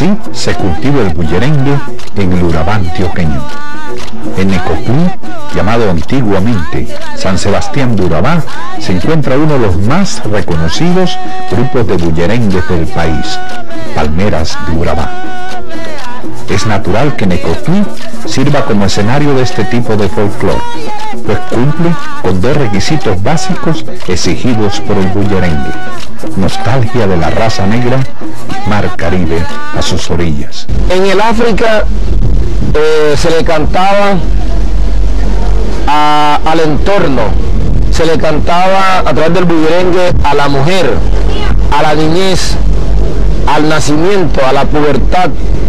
Así se cultiva el bullerengue en el Urabá antioqueño. En Necoclí, llamado antiguamente San Sebastián de Urabá, se encuentra uno de los más reconocidos grupos de bullerengues del país, Palmeras de Urabá. Es natural que Necoclí sirva como escenario de este tipo de folclore, pues cumple con dos requisitos básicos exigidos por el bullerengue: nostalgia de la raza negra y mar Caribe a sus orillas. En el África se le cantaba al entorno, se le cantaba a través del bullerengue a la mujer, a la niñez, al nacimiento, a la pubertad.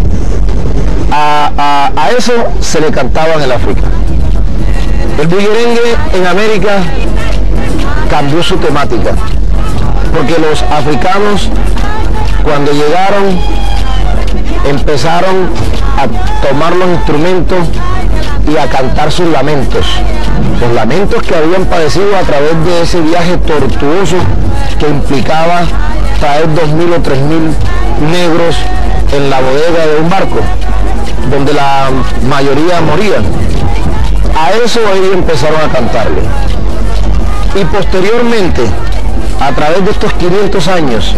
A eso se le cantaba en el África. El bullerengue en América cambió su temática, porque los africanos, cuando llegaron, empezaron a tomar los instrumentos y a cantar sus lamentos, los lamentos que habían padecido a través de ese viaje tortuoso que implicaba traer 2.000 o 3.000 negros en la bodega de un barco, donde la mayoría morían. A eso ellos empezaron a cantarle. Y posteriormente, a través de estos 500 años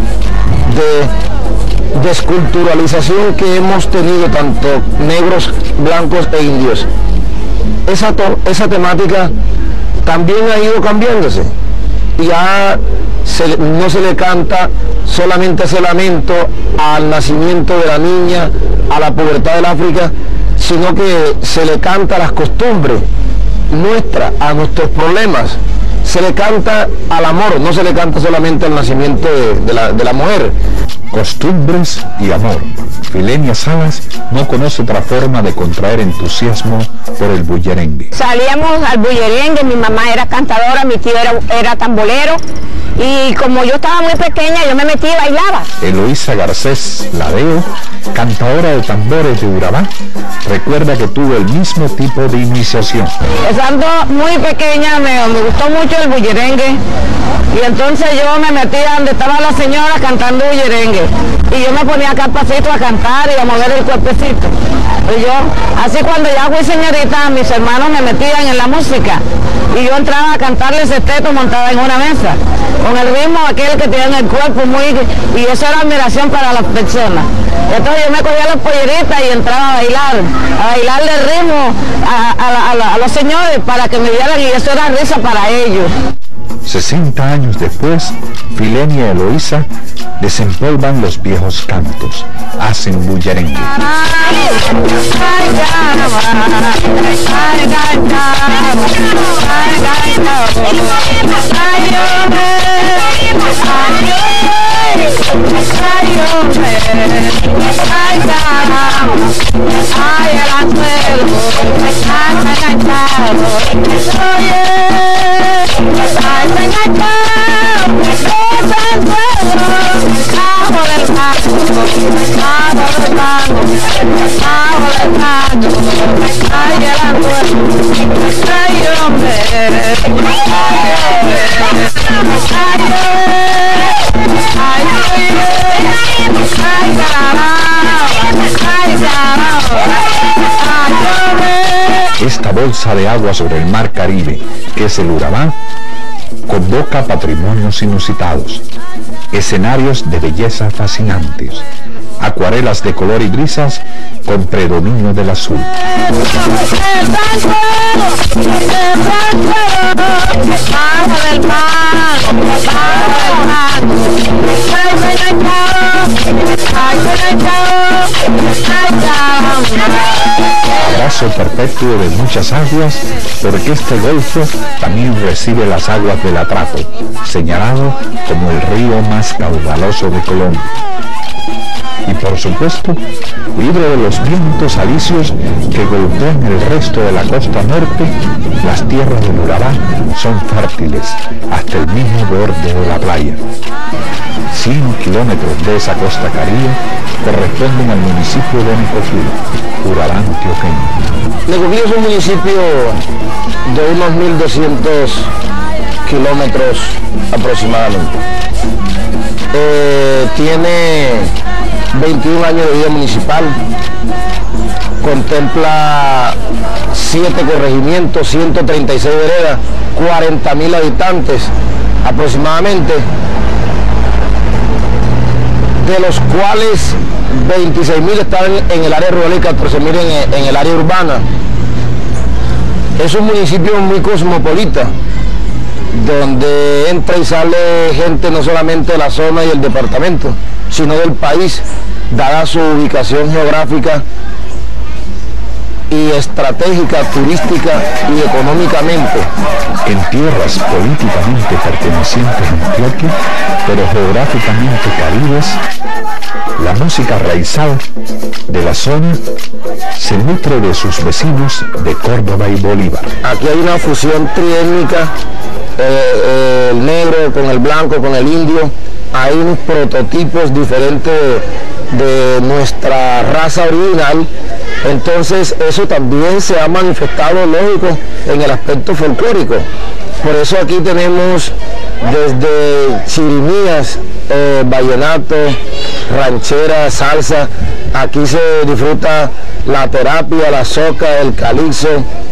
de desculturalización que hemos tenido, tanto negros, blancos e indios, esa temática también ha ido cambiándose. Y ya no se le canta solamente ese lamento al nacimiento de la niña, a la pubertad del África, sino que se le canta a las costumbres nuestras, a nuestros problemas. Se le canta al amor, no se le canta solamente al nacimiento de la mujer. Costumbres y amor. Filenia Salas no conoce otra forma de contraer entusiasmo por el bullerengue. Salíamos al bullerengue, mi mamá era cantadora, mi tío era tambolero, y como yo estaba muy pequeña, yo me metí y bailaba. Eloísa Garcés Ladeo, cantadora de tambores de Urabá, recuerda que tuvo el mismo tipo de iniciación. Estando muy pequeña me gustó mucho el bullerengue, y entonces yo me metía donde estaba la señora cantando bullerengue, y yo me ponía acá pasito a cantar y a mover el cuerpecito. Y yo, así cuando ya fui señorita, mis hermanos me metían en la música, y yo entraba a cantarles sexteto montada en una mesa, con el ritmo aquel que tiene el cuerpo y eso era admiración para las personas. Entonces yo me cogía las polleritas y entraba a bailarle el ritmo a los señores para que me vieran, y eso era risa para ellos. 60 años después, Filenia y Eloísa desempolvan los viejos cantos, hacen bullerengue. Esta bolsa de agua sobre el mar Caribe, que es el Urabá, convoca patrimonios inusitados, escenarios de belleza fascinantes, acuarelas de color y brisas con predominio del azul. Abrazo perpetuo de muchas aguas, porque este golfo también recibe las aguas del Atrato, señalado como el río más caudaloso de Colombia. Y por supuesto, libre de los vientos alisios que golpean el resto de la costa norte, las tierras del Urabá son fértiles hasta el mismo borde de la playa. 100 kilómetros de esa costa caribe corresponden al municipio de Necoclí, Urabá antioqueño. Necoclí es un municipio de unos 1.200 kilómetros aproximadamente. Tiene 21 años de vida municipal, contempla 7 corregimientos, 136 veredas, 40.000 habitantes aproximadamente, de los cuales 26.000 están en el área rural y 14.000 en el área urbana. Es un municipio muy cosmopolita, donde entra y sale gente no solamente de la zona y el departamento, sino del país, dada su ubicación geográfica y estratégica, turística y económicamente. En tierras políticamente pertenecientes a Antioquia, pero geográficamente caribes, la música raizal de la zona se nutre de sus vecinos de Córdoba y Bolívar. Aquí hay una fusión triétnica, el negro con el blanco, con el indio. Hay unos prototipos diferentes de nuestra raza original. Entonces eso también se ha manifestado, lógico, en el aspecto folclórico. Por eso aquí tenemos desde chirimías, vallenato, ranchera, salsa. Aquí se disfruta la terapia, la soca, el calipso,